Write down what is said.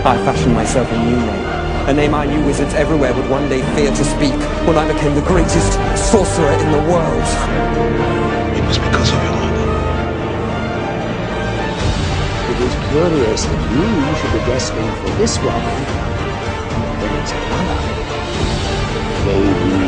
I fashioned myself a new name. A name I knew wizards everywhere would one day fear to speak when I became the greatest sorcerer in the world. It was because of your mother. It is curious that you should be destined for this one when its mother gave you